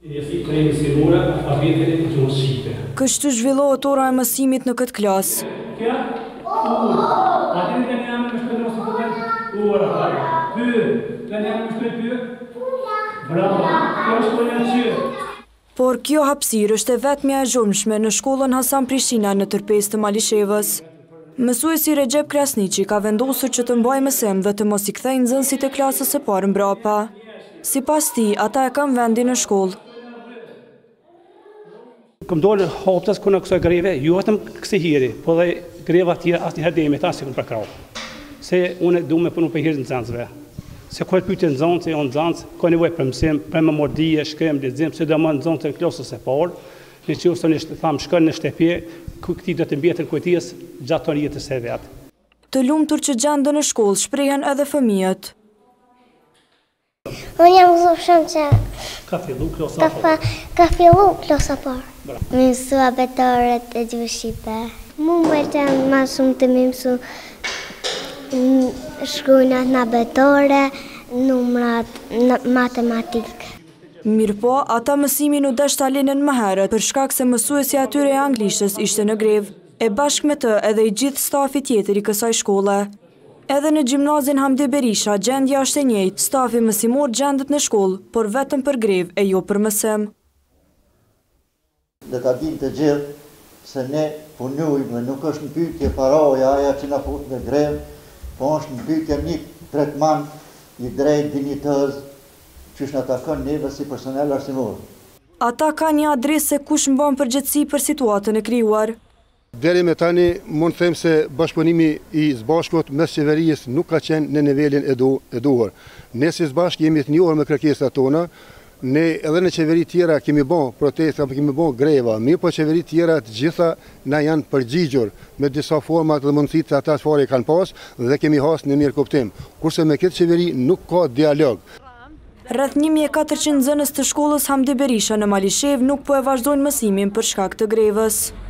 Kështu zhvillohet ora e mësimit në këtë klasë. Por kjo hapësirë është e vetmja e zhurmshme në shkollën Hasan Prishtina në tërpesë të Malishevës. Mësuesi Recep Krasniqi ka vendosur që të mbajë mësim dhe të mos i kthejnë nxënësit e klasës së parë mbrapa. Sipas tij, ata e kanë vendin në shkollë. Kom dollë haptas kuna kësaj greve, ju vetëm kësaj hiri, po dhe greva tjera asnjëherë dhe me ta si për krau. Se unë du me punu për hirë nxënësve. Se kur pyetje nxënësi, on nxënës ka nevojë për mësim, për memordije, shkrim, lexim, se do më nxënësin klasës së parë. Në qoftë se tham shkon në shtëpi, këtij do të mbjetën kujtjes gjatë jetës së vet. Të lumtur që gjenden në shkollë shprehen edhe fëmijët. Unë jam zofshëm që Ka fillu klasa parë. Ka fillu klasa parë. Mësua betoret e gjuhës shqipe. Mu më që ma shumë të më mësu shkruajnat në betore, numrat matematikë. Mirë po, ata mësimin u desh ta lënë më herët për shkak se mësuesi atyre e anglishtes ishte në grevë, e bashkë me të edhe i gjithë stafi tjetër i kësaj shkolle. Edhe në gjimnazin Hamdi Berisha gjendja është e njëjtë, stafi mësimor gjendet në shkollë, por vetëm për grevë e jo për mësim. Dhe ta dinë të gjithë se ne punojmë, nuk është në pyetje paraja aja që na fut në grevë, po është në pyetje një tretman i drejtë dinjitez që është në takon neve si personel arsimor. Ata ka një adresë se kush mban përgjegjësi për situatën e krijuar. Deri me tani mund të them se bashkëpunimi i zbashkut mes qeverisë nuk ka qenë në nivelin e duhur. Ne si zbashk jemi të njohur me kërkesat tona. Ne edhe në qeveri tjera kemi bën protesta, kemi bën greva, mirë po qeveri tjera të gjitha na janë përgjigjur me disa format dhe mundësitë që ata çfarë kanë pas dhe kemi hasë në mirë kuptim. Kurse me këtë qeveri nuk ka dialog. Rreth 1400 nxënës të shkollës Hamdi Berisha në Malishev nuk po e vazhdojnë mësimin për shkak të grevës.